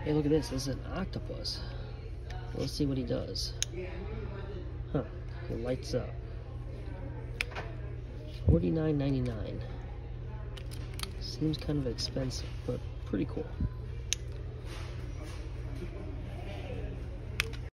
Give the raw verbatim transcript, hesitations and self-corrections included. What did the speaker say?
Hey, look at this. This is an octopus. Let's see what he does. Huh. He lights up. forty-nine ninety-nine. Seems kind of expensive, but pretty cool.